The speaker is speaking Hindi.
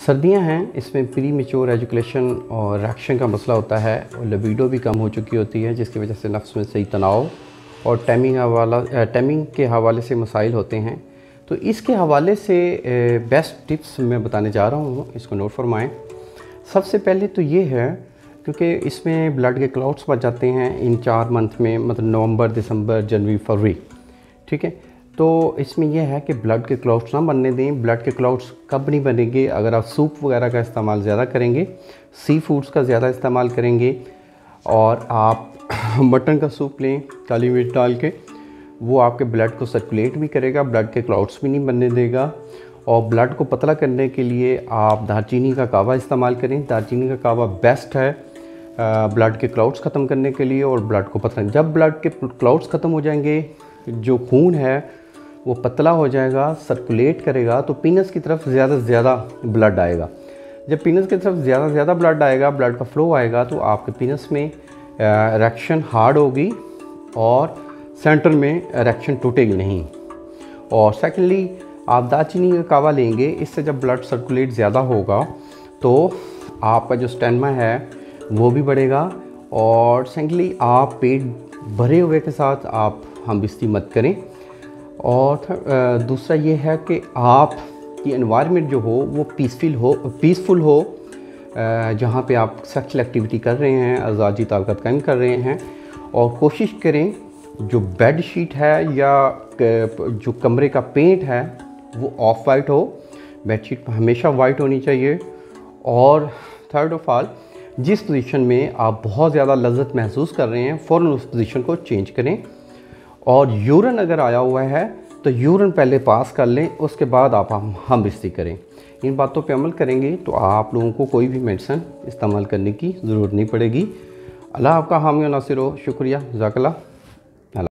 सर्दियां हैं, इसमें प्री मेच्योर एजुकेशन और रिएक्शन का मसला होता है और लिबिडो भी कम हो चुकी होती है, जिसकी वजह से नफ्स में सही तनाव और टाइमिंग के हवाले से मसाइल होते हैं। तो इसके हवाले से बेस्ट टिप्स मैं बताने जा रहा हूँ, इसको नोट फरमाएँ। सबसे पहले तो ये है, क्योंकि इसमें ब्लड के क्लाउड्स बढ़ जाते हैं इन 4 मंथ में, मतलब नवंबर, दिसंबर, जनवरी, फरवरी, ठीक है। तो इसमें यह है कि ब्लड के क्लाउड्स ना बनने दें। ब्लड के क्लाउड्स कब नहीं बनेंगे? अगर आप सूप वगैरह का इस्तेमाल ज़्यादा करेंगे, सी फूड्स का ज़्यादा इस्तेमाल करेंगे, और आप मटन का सूप लें काली मिर्च डाल के, वो आपके ब्लड को सर्कुलेट भी करेगा, ब्लड के क्लाउड्स भी नहीं बनने देगा। और ब्लड को पतला करने के लिए आप दालचीनी का कावा इस्तेमाल करें। दालचीनी का कावा बेस्ट है ब्लड के क्लाउड्स ख़त्म करने के लिए और ब्लड को पतला। जब ब्लड के क्लाउड्स ख़त्म हो जाएंगे, जो खून है वो पतला हो जाएगा, सर्कुलेट करेगा, तो पीनस की तरफ ज़्यादा से ज़्यादा ब्लड आएगा। जब पीनस की तरफ ज़्यादा से ज़्यादा ब्लड आएगा, ब्लड का फ्लो आएगा, तो आपके पीनस में इरेक्शन हार्ड होगी और सेंटर में इरेक्शन टूटेगी नहीं। और सेकेंडली, आप दालचीनी का कावा लेंगे, इससे जब ब्लड सर्कुलेट ज़्यादा होगा तो आपका जो स्टेमिना है वो भी बढ़ेगा। और सेकेंडली, आप पेट भरे हुए के साथ आप हमबिस्ती मत करें। और दूसरा ये है कि आप की एनवायरनमेंट जो हो वो पीसफुल हो, जहाँ पे आप सेक्सुअल एक्टिविटी कर रहे हैं, आज़ादी ताकत कायम कर रहे हैं। और कोशिश करें जो बेड शीट है या जो कमरे का पेंट है वो ऑफ वाइट हो, बेडशीट हमेशा वाइट होनी चाहिए। और थर्ड ऑफ ऑल, जिस पोजीशन में आप बहुत ज़्यादा लज्जत महसूस कर रहे हैं, फ़ौरन उस पोजीशन को चेंज करें। और यूरिन अगर आया हुआ है तो यूरिन पहले पास कर लें, उसके बाद आप हमबिस्ती करें। इन बातों पे अमल करेंगे तो आप लोगों को कोई भी मेडिसिन इस्तेमाल करने की ज़रूरत नहीं पड़ेगी। अल्लाह आपका हामी और नासिर हो। शुक्रिया, जज़ाकल्लाह।